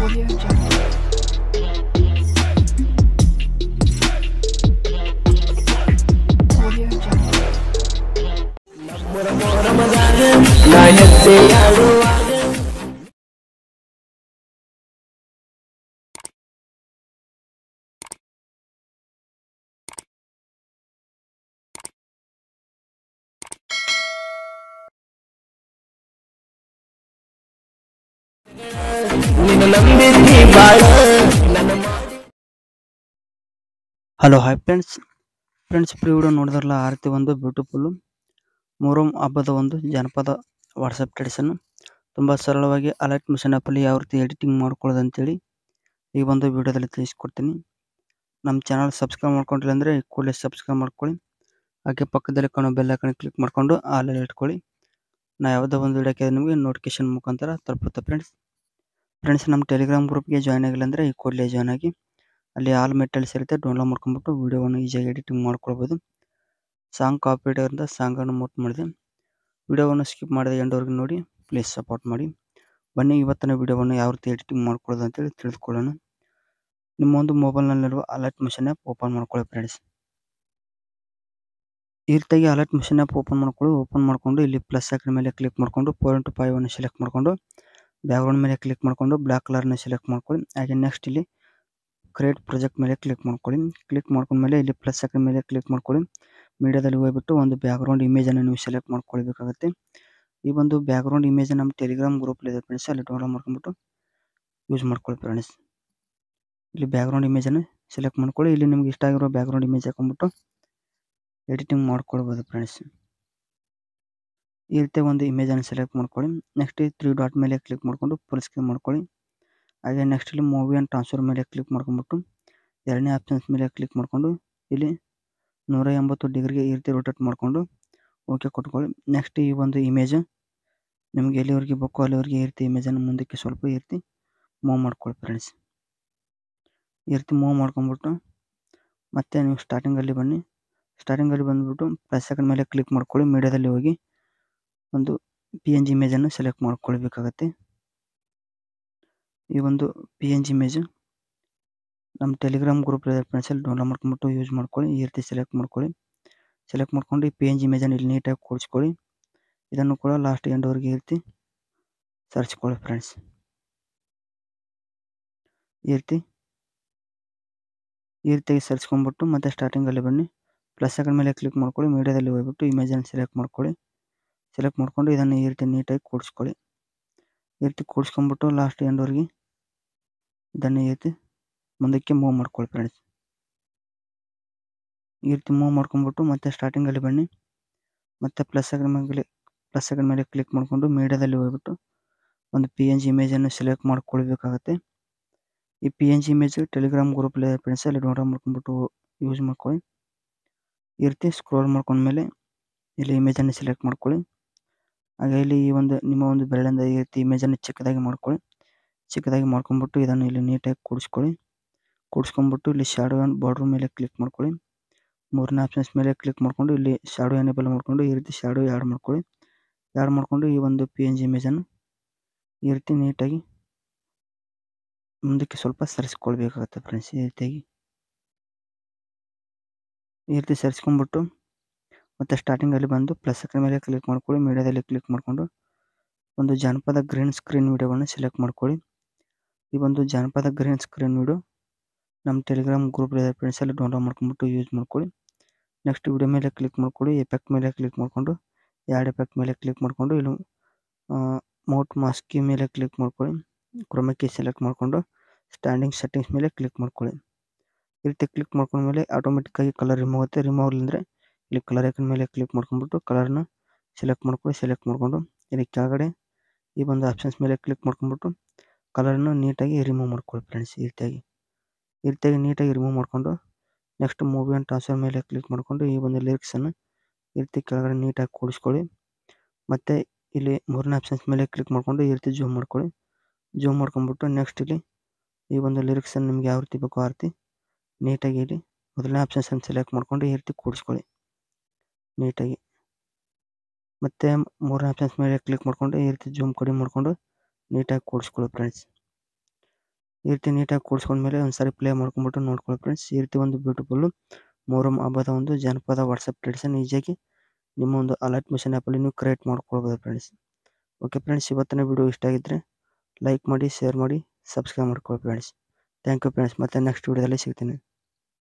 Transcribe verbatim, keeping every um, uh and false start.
Audio Jungle. Audio Jungle. Hello hi friends friends ಪ್ರೀ video ನೋಡಿದ್ರಲ್ಲ ಆ ರೀತಿ ಒಂದು ಬ್ಯೂಟಿಫುಲ್ಲು ಮೊಹರಂ ಹಬ್ಬದ ಒಂದು ಜನಪದ ವಾಟ್ಸಪ್ ಟ್ರೆಡಿಷನ್ನು ತುಂಬ ಸರಳವಾಗಿ ಅಲರ್ಟ್ ಮಿಷನ್ ಆ್ಯಪಲ್ಲಿ ಯಾವ ರೀತಿ ಎಡಿಟಿಂಗ್ ಮಾಡ್ಕೊಳ್ಳೋದು ಅಂತೇಳಿ ಈ ಒಂದು ವಿಡಿಯೋದಲ್ಲಿ ತಿಳಿಸ್ಕೊಡ್ತೀನಿ. ನಮ್ಮ ಚಾನಲ್ ಸಬ್ಸ್ಕ್ರೈಬ್ ಮಾಡ್ಕೊಂಡಿಲ್ಲ ಅಂದರೆ ಕೂಡಲೇ ಸಬ್ಸ್ಕ್ರೈಬ್ ಮಾಡ್ಕೊಳ್ಳಿ, ಹಾಗೆ ಪಕ್ಕದಲ್ಲಿ ಕಾಣೋ ಬೆಲ್ ಐಕಾನ್ ಕ್ಲಿಕ್ ಮಾಡಿಕೊಂಡು ಆಲಲ್ಲಿ ಇಟ್ಕೊಳ್ಳಿ. ನಾ ಯಾವುದೋ ಒಂದು ವಿಡಿಯೋಕ್ಕೆ ನಿಮಗೆ ನೋಟಿಫಿಕೇಶನ್ ಮುಖಾಂತರ ತಲುಪುತ್ತೆ. ಫ್ರೆಂಡ್ಸ್ ಫ್ರೆಂಡ್ಸ್ ನಮ್ಮ ಟೆಲಿಗ್ರಾಮ್ ಗ್ರೂಪ್ಗೆ ಜಾಯ್ನ್ ಆಗಿಲ್ಲ ಅಂದರೆ ಈ ಕೂಡಲೇ ಜಾಯ್ನ್ ಆಗಿ, ಅಲ್ಲಿ ಆಲ್ ಮೆಟೀರಿಯಲ್ಸ್ ಇರುತ್ತೆ, ಡೌನ್ಲೋಡ್ ಮಾಡ್ಕೊಂಡ್ಬಿಟ್ಟು ವೀಡಿಯೋವನ್ನು ಈಸಿಯಾಗಿ ಎಡಿಟಿಂಗ್ ಮಾಡ್ಕೊಳ್ಬೋದು. ಸಾಂಗ್ ಕಾಪಿ ಇರೋದ್ರಿಂದ ಸಾಂಗನ್ನು ಮೂಟ್ ಮಾಡಿದೆ. ವಿಡಿಯೋವನ್ನು ಸ್ಕಿಪ್ ಮಾಡಿದೆ ಎಂಡವರೆಗೂ ನೋಡಿ, ಪ್ಲೀಸ್ ಸಪೋರ್ಟ್ ಮಾಡಿ. ಬನ್ನಿ ಇವತ್ತಿನ ವಿಡಿಯೋವನ್ನು ಯಾವ ರೀತಿ ಎಡಿಟಿಂಗ್ ಮಾಡ್ಕೊಳ್ಳೋದು ಅಂತೇಳಿ ತಿಳಿದುಕೊಳ್ಳೋಣ. ನಿಮ್ಮ ಒಂದು ಮೊಬೈಲ್ನಲ್ಲಿರುವ ಅಲರ್ಟ್ ಮಿಷನ್ ಆ್ಯಪ್ ಓಪನ್ ಮಾಡ್ಕೊಳ್ಳಿ ಫ್ರೆಂಡ್ಸ್. ಈ ರೀತಿಯಾಗಿ ಅಲರ್ಟ್ ಮಿಷನ್ ಆ್ಯಪ್ ಓಪನ್ ಮಾಡ್ಕೊಳ್ಳಿ. ಓಪನ್ ಮಾಡಿಕೊಂಡು ಇಲ್ಲಿ ಪ್ಲಸ್ ಐಕನ್ ಮೇಲೆ ಕ್ಲಿಕ್ ಮಾಡಿಕೊಂಡು ಫೋರ್ ಇಂಟು ಫೈವ್ ಅನ್ನು ಸೆಲೆಕ್ಟ್ ಮಾಡಿಕೊಂಡು ಬ್ಯಾಕ್ಗ್ರೌಂಡ್ ಮೇಲೆ ಕ್ಲಿಕ್ ಮಾಡಿಕೊಂಡು ಬ್ಲ್ಯಾಕ್ ಕಲರ್ನ ಸೆಲೆಕ್ಟ್ ಮಾಡ್ಕೊಳ್ಳಿ. ಹಾಗೆ ನೆಕ್ಸ್ಟ್ ಇಲ್ಲಿ ಕ್ರಿಯೇಟ್ ಪ್ರಾಜೆಕ್ಟ್ ಮೇಲೆ ಕ್ಲಿಕ್ ಮಾಡ್ಕೊಳ್ಳಿ. ಕ್ಲಿಕ್ ಮಾಡ್ಕೊಂಡ್ಮೇಲೆ ಇಲ್ಲಿ ಪ್ಲಸ್ ಐಕನ್ ಮೇಲೆ ಕ್ಲಿಕ್ ಮಾಡ್ಕೊಳ್ಳಿ. ಮೀಡಿಯಾದಲ್ಲಿ ಹೋಗ್ಬಿಟ್ಟು ಒಂದು ಬ್ಯಾಕ್ಗ್ರೌಂಡ್ ಇಮೇಜನ್ನು ನೀವು ಸೆಲೆಕ್ಟ್ ಮಾಡ್ಕೊಳ್ಬೇಕಾಗುತ್ತೆ. ಈ ಒಂದು ಬ್ಯಾಕ್ಗ್ರೌಂಡ್ ಇಮೇಜ್ ನಮ್ಮ ಟೆಲಿಗ್ರಾಮ್ ಗ್ರೂಪಲ್ಲಿ ಇದೆ ಫ್ರೆಂಡ್ಸ್, ಅಲ್ಲಿ ಡೌನ್ಲೋಡ್ ಮಾಡ್ಕೊಂಡ್ಬಿಟ್ಟು ಯೂಸ್ ಮಾಡ್ಕೊಳ್ಳಿ ಫ್ರೆಂಡ್ಸ್. ಇಲ್ಲಿ ಬ್ಯಾಕ್ಗ್ರೌಂಡ್ ಇಮೇಜನ್ನು ಸೆಲೆಕ್ಟ್ ಮಾಡ್ಕೊಳ್ಳಿ. ಇಲ್ಲಿ ನಿಮ್ಗೆ ಇಷ್ಟ ಆಗಿರೋ ಬ್ಯಾಕ್ಗ್ರೌಂಡ್ ಇಮೇಜ್ ಹಾಕೊಂಡ್ಬಿಟ್ಟು ಎಡಿಟಿಂಗ್ ಮಾಡ್ಕೊಳ್ಬೋದು ಫ್ರೆಂಡ್ಸ್. ಈ ರೀತಿ ಒಂದು ಇಮೇಜನ್ನು ಸೆಲೆಕ್ಟ್ ಮಾಡ್ಕೊಳ್ಳಿ. ನೆಕ್ಸ್ಟ್ ತ್ರೀ ಡಾಟ್ ಮೇಲೆ ಕ್ಲಿಕ್ ಮಾಡಿಕೊಂಡು ಫುಲ್ ಸ್ಕ್ರೀನ್ ಮಾಡ್ಕೊಳ್ಳಿ. ಹಾಗೆ ನೆಕ್ಸ್ಟ್ ಇಲ್ಲಿ ಮೂವಿ ಆ್ಯಂಡ್ ಟ್ರಾನ್ಸ್ಫರ್ ಮೇಲೆ ಕ್ಲಿಕ್ ಮಾಡ್ಕೊಂಡ್ಬಿಟ್ಟು ಎರಡನೇ ಆಪ್ಷನ್ಸ್ ಮೇಲೆ ಕ್ಲಿಕ್ ಮಾಡಿಕೊಂಡು ಇಲ್ಲಿ ನೂರ ಎಂಬತ್ತು ಡಿಗ್ರಿಗೆ ಈ ರೀತಿ ರೊಟೇಟ್ ಮಾಡಿಕೊಂಡು ಓಕೆ ಕೊಟ್ಕೊಳ್ಳಿ. ನೆಕ್ಸ್ಟ್ ಈ ಒಂದು ಇಮೇಜ್ ನಿಮಗೆ ಎಲ್ಲಿವರೆಗೆ ಬೇಕೋ ಅಲ್ಲಿವರೆಗೆ ಈ ರೀತಿ ಇಮೇಜನ್ನು ಮುಂದಕ್ಕೆ ಸ್ವಲ್ಪ ಈ ರೀತಿ ಮೂವ್ ಮಾಡ್ಕೊಳ್ಳಿ ಫ್ರೆಂಡ್ಸ್. ಈ ರೀತಿ ಮೂವ್ ಮಾಡ್ಕೊಂಡ್ಬಿಟ್ಟು ಮತ್ತೆ ನೀವು ಸ್ಟಾರ್ಟಿಂಗಲ್ಲಿ ಬನ್ನಿ. ಸ್ಟಾರ್ಟಿಂಗಲ್ಲಿ ಬಂದುಬಿಟ್ಟು ಪ್ಲಸ್ ಸೆಕೆಂಡ್ ಮೇಲೆ ಕ್ಲಿಕ್ ಮಾಡ್ಕೊಳ್ಳಿ. ಮೀಡಿಯಾದಲ್ಲಿ ಹೋಗಿ ಒಂದು ಪಿ ಎನ್ ಜಿ ಇಮೇಜನ್ನು ಸೆಲೆಕ್ಟ್ ಮಾಡ್ಕೊಳ್ಬೇಕಾಗತ್ತೆ. ಈ ಒಂದು ಪಿ ಎನ್ ಜಿ ಇಮೇಜ್ ನಮ್ಮ ಟೆಲಿಗ್ರಾಮ್ ಗ್ರೂಪ್ ಇದೆ ಫ್ರೆಂಡ್ಸಲ್ಲಿ ಡೌನ್ಲೋಡ್ ಮಾಡ್ಕೊಂಡ್ಬಿಟ್ಟು ಯೂಸ್ ಮಾಡ್ಕೊಳ್ಳಿ. ಈ ರೀತಿ ಸೆಲೆಕ್ಟ್ ಮಾಡ್ಕೊಳ್ಳಿ. ಸೆಲೆಕ್ಟ್ ಮಾಡ್ಕೊಂಡು ಈ ಪಿ ಎನ್ ಜಿ ಇಮೇಜನ್ನು ಇಲ್ಲಿ ನೀಟಾಗಿ ಕೂಡಿಸ್ಕೊಳ್ಳಿ. ಇದನ್ನು ಕೂಡ ಲಾಸ್ಟ್ ಎಂಡ್ವರೆಗೆ ಈ ರೀತಿ ಸರ್ಚ್ಕೊಳ್ಳಿ ಫ್ರೆಂಡ್ಸ್. ಈ ರೀತಿ ಈ ರೀತಿಯಾಗಿ ಸರ್ಚ್ಕೊಂಡ್ಬಿಟ್ಟು ಮತ್ತೆ ಸ್ಟಾರ್ಟಿಂಗಲ್ಲಿ ಬನ್ನಿ. ಪ್ಲಸ್ ಸೆಕೆಂಡ್ ಮೇಲೆ ಕ್ಲಿಕ್ ಮಾಡ್ಕೊಳ್ಳಿ. ಮೀಡಿಯಾದಲ್ಲಿ ಹೋಗ್ಬಿಟ್ಟು ಇಮೇಜನ್ನು ಸೆಲೆಕ್ಟ್ ಮಾಡ್ಕೊಳ್ಳಿ. ಸೆಲೆಕ್ಟ್ ಮಾಡ್ಕೊಂಡು ಇದನ್ನು ಈ ರೀತಿ ನೀಟಾಗಿ ಕೂಡಿಸ್ಕೊಳ್ಳಿ. ಈ ರೀತಿ ಕೂಡಿಸ್ಕೊಂಡ್ಬಿಟ್ಟು ಲಾಸ್ಟ್ ಎಂಡ್ವರೆಗೆ ಇದನ್ನು ಈ ರೀತಿ ಮುಂದಕ್ಕೆ ಮೂವ್ ಮಾಡ್ಕೊಳ್ಳಿ ಫ್ರೆಂಡ್ಸ್. ಈ ರೀತಿ ಮೂವ್ ಮಾಡ್ಕೊಂಡ್ಬಿಟ್ಟು ಮತ್ತೆ ಸ್ಟಾರ್ಟಿಂಗಲ್ಲಿ ಬನ್ನಿ. ಮತ್ತೆ ಪ್ಲಸ್ ಸೆಕೆಂಡ್ ಮೇಲೆ ಪ್ಲಸ್ ಸೆಕೆಂಡ್ ಮೇಲೆ ಕ್ಲಿಕ್ ಮಾಡಿಕೊಂಡು ಮೀಡಿಯಾದಲ್ಲಿ ಹೋಗ್ಬಿಟ್ಟು ಒಂದು ಪಿ ಎನ್ ಜಿ ಇಮೇಜನ್ನು ಸೆಲೆಕ್ಟ್ ಮಾಡ್ಕೊಳ್ಬೇಕಾಗತ್ತೆ. ಈ P N G image Telegram ಗ್ರೂಪಲ್ಲಿ ಫ್ರೆಂಡ್ಸ್ ಅಲ್ಲಿ ಡೌನ್ಲೋಡ್ ಮಾಡ್ಕೊಂಡ್ಬಿಟ್ಟು ಯೂಸ್ ಮಾಡ್ಕೊಳ್ಳಿ. ಈ ರೀತಿ ಸ್ಕ್ರೋಲ್ ಮಾಡ್ಕೊಂಡ್ಮೇಲೆ ಇಲ್ಲಿ ಇಮೇಜನ್ನು ಸೆಲೆಕ್ಟ್ ಮಾಡ್ಕೊಳ್ಳಿ. ಹಾಗೆ ಇಲ್ಲಿ ಈ ಒಂದು ನಿಮ್ಮ ಒಂದು ಬೆರಳಿಂದ ಈ ರೀತಿ ಇಮೇಜನ್ನು ಚಿಕ್ಕದಾಗಿ ಮಾಡ್ಕೊಳ್ಳಿ. ಚಿಕ್ಕದಾಗಿ ಮಾಡ್ಕೊಂಡ್ಬಿಟ್ಟು ಇದನ್ನು ಇಲ್ಲಿ ನೀಟಾಗಿ ಕೂಡಿಸ್ಕೊಳ್ಳಿ. ಕೂಡಿಸ್ಕೊಂಡ್ಬಿಟ್ಟು ಇಲ್ಲಿ ಶಾಡೋ ಆ್ಯಂಡ್ ಬಾರ್ಡ್ರ್ ಮೇಲೆ ಕ್ಲಿಕ್ ಮಾಡ್ಕೊಳ್ಳಿ. ಮೂರನೇ ಆಪ್ಷನ್ಸ್ ಮೇಲೆ ಕ್ಲಿಕ್ ಮಾಡಿಕೊಂಡು ಇಲ್ಲಿ ಶಾಡೋ ಎನೇಬಲ್ ಮಾಡಿಕೊಂಡು ಈ ರೀತಿ ಶಾಡೋ ಆ್ಯಡ್ ಮಾಡ್ಕೊಳ್ಳಿ. ಆ್ಯಡ್ ಮಾಡಿಕೊಂಡು ಈ ಒಂದು ಪಿ ಎನ್ ಜಿ ಇಮೇಜನ್ನು ಈ ರೀತಿ ನೀಟಾಗಿ ಮುಂದಕ್ಕೆ ಸ್ವಲ್ಪ ಸರಿಸ್ಕೊಳ್ಬೇಕಾಗುತ್ತೆ ಫ್ರೆಂಡ್ಸ್. ಈ ರೀತಿಯಾಗಿ ಈ ರೀತಿ ಸರಿಸ್ಕೊಂಡ್ಬಿಟ್ಟು ಮತ್ತು ಸ್ಟಾರ್ಟಿಂಗಲ್ಲಿ ಬಂದು ಪ್ಲಸ್ ಸೆಕೆಂಡ್ ಮೇಲೆ ಕ್ಲಿಕ್ ಮಾಡ್ಕೊಳ್ಳಿ. ಮೀಡಿಯಾದಲ್ಲಿ ಕ್ಲಿಕ್ ಮಾಡಿಕೊಂಡು ಒಂದು ಜಾನಪದ ಗ್ರೀನ್ ಸ್ಕ್ರೀನ್ ವಿಡಿಯೋವನ್ನು ಸೆಲೆಕ್ಟ್ ಮಾಡ್ಕೊಳ್ಳಿ. ಈ ಒಂದು ಜಾನಪದ ಗ್ರೀನ್ ಸ್ಕ್ರೀನ್ ವಿಡಿಯೋ ನಮ್ಮ ಟೆಲಿಗ್ರಾಮ್ ಗ್ರೂಪ್ ಇದೆ ಫ್ರೆಂಡ್ಸಲ್ಲಿ ಡೌನ್ಲೋಡ್ ಮಾಡ್ಕೊಂಡ್ಬಿಟ್ಟು ಯೂಸ್ ಮಾಡ್ಕೊಳ್ಳಿ. ನೆಕ್ಸ್ಟ್ ವಿಡಿಯೋ ಮೇಲೆ ಕ್ಲಿಕ್ ಮಾಡ್ಕೊಳ್ಳಿ. ಎಫೆಕ್ಟ್ ಮೇಲೆ ಕ್ಲಿಕ್ ಮಾಡಿಕೊಂಡು ಆ್ಯಡ್ ಎಫೆಕ್ಟ್ ಮೇಲೆ ಕ್ಲಿಕ್ ಮಾಡಿಕೊಂಡು ಇಲ್ಲಿ ಮೌಟ್ ಮಾಸ್ಕಿ ಮೇಲೆ ಕ್ಲಿಕ್ ಮಾಡ್ಕೊಳ್ಳಿ. ಕ್ರೋಮಕಿ ಸೆಲೆಕ್ಟ್ ಮಾಡಿಕೊಂಡು ಸ್ಟ್ಯಾಂಡಿಂಗ್ ಸೆಟ್ಟಿಂಗ್ಸ್ ಮೇಲೆ ಕ್ಲಿಕ್ ಮಾಡ್ಕೊಳ್ಳಿ. ಈ ರೀತಿ ಕ್ಲಿಕ್ ಮಾಡ್ಕೊಂಡ್ಮೇಲೆ ಆಟೋಮೆಟಿಕ್ಕಾಗಿ ಕಲರ್ ರಿಮೂವ್ ಆಗುತ್ತೆ. ರಿಮೂವ್ ಅಂದರೆ ಇಲ್ಲಿ ಕಲರ್ ಐಕನ್ ಮೇಲೆ ಕ್ಲಿಕ್ ಮಾಡ್ಕೊಂಡ್ಬಿಟ್ಟು ಕಲರ್ನ ಸೆಲೆಕ್ಟ್ ಮಾಡ್ಕೊಳ್ಳಿ. ಸೆಲೆಕ್ಟ್ ಮಾಡಿಕೊಂಡು ಇಲ್ಲಿ ಕೆಳಗಡೆ ಈ ಒಂದು ಆಪ್ಷನ್ಸ್ ಮೇಲೆ ಕ್ಲಿಕ್ ಮಾಡ್ಕೊಂಡ್ಬಿಟ್ಟು ಕಲರನ್ನು ನೀಟಾಗಿ ರಿಮೂವ್ ಮಾಡ್ಕೊಳ್ಳಿ ಫ್ರೆಂಡ್ಸ್. ಈ ರೀತಿಯಾಗಿ ಈ ರೀತಿಯಾಗಿ ನೀಟಾಗಿ ರಿಮೂವ್ ಮಾಡಿಕೊಂಡು ನೆಕ್ಸ್ಟ್ ಮೂವಿ ಆ್ಯಂಡ್ ಟ್ರಾನ್ಸ್ಫರ್ ಮೇಲೆ ಕ್ಲಿಕ್ ಮಾಡಿಕೊಂಡು ಈ ಒಂದು ಲಿರಿಕ್ಸನ್ನು ಈ ರೀತಿ ಕೆಳಗಡೆ ನೀಟಾಗಿ ಕೂಡಿಸ್ಕೊಳ್ಳಿ. ಮತ್ತು ಇಲ್ಲಿ ಮೂರನೇ ಆಪ್ಷನ್ಸ್ ಮೇಲೆ ಕ್ಲಿಕ್ ಮಾಡಿಕೊಂಡು ಈ ರೀತಿ ಜೂಮ್ ಮಾಡ್ಕೊಳ್ಳಿ. ಜೂಮ್ ಮಾಡ್ಕೊಂಡ್ಬಿಟ್ಟು ನೆಕ್ಸ್ಟ್ ಇಲ್ಲಿ ಈ ಒಂದು ಲಿರಿಕ್ಸನ್ನು ನಿಮ್ಗೆ ಯಾವ ರೀತಿ ಬೇಕೋ ಆ ರೀತಿ ನೀಟಾಗಿ ಇಲ್ಲಿ ಮೊದಲನೇ ಆಪ್ಷನ್ಸನ್ನು ಸೆಲೆಕ್ಟ್ ಮಾಡಿಕೊಂಡು ಈ ರೀತಿ ಕೂಡಿಸ್ಕೊಳ್ಳಿ ನೀಟಾಗಿ. ಮತ್ತು ಮೂರನೇ ಆಪ್ಷನ್ಸ್ ಮೇಲೆ ಕ್ಲಿಕ್ ಮಾಡಿಕೊಂಡು ಈ ರೀತಿ ಜೂಮ್ ಕಡಿಮೆ ಮಾಡಿಕೊಂಡು ನೀಟಾಗಿ ಕೂಡಿಸ್ಕೊಳ್ಳಿ ಫ್ರೆಂಡ್ಸ್. ಈ ರೀತಿ ನೀಟಾಗಿ ಕೂಡಿಸ್ಕೊಂಡ್ಮೇಲೆ ಒಂದ್ಸರಿ ಪ್ಲೇ ಮಾಡ್ಕೊಂಡ್ಬಿಟ್ಟು ನೋಡ್ಕೊಳ್ಳಿ ಫ್ರೆಂಡ್ಸ್. ಈ ರೀತಿ ಒಂದು ಬ್ಯೂಟಿಫುಲ್ಲು ಮೊಹರಂ ಹಬ್ಬದ ಒಂದು ಜನಪದ ವಾಟ್ಸಪ್ ಟ್ರೆಡಿಷನ್ ಈಸಿಯಾಗಿ ನಿಮ್ಮ ಒಂದು ಅಲರ್ಟ್ ಮಿಷನ್ ಆ್ಯಪಲ್ಲಿ ನೀವು ಕ್ರಿಯೇಟ್ ಮಾಡ್ಕೊಳ್ಬೋದು ಫ್ರೆಂಡ್ಸ್. ಓಕೆ ಫ್ರೆಂಡ್ಸ್, ಇವತ್ತಿನ ವಿಡಿಯೋ ಇಷ್ಟ ಆಗಿದ್ದರೆ ಲೈಕ್ ಮಾಡಿ, ಶೇರ್ ಮಾಡಿ, ಸಬ್ಸ್ಕ್ರೈಬ್ ಮಾಡ್ಕೊಳ್ಳಿ ಫ್ರೆಂಡ್ಸ್. Thank you friends. ಮತ್ತೆ ನೆಕ್ಸ್ಟ್ ವಿಡಿಯೋದಲ್ಲಿ ಸಿಗ್ತೀನಿ.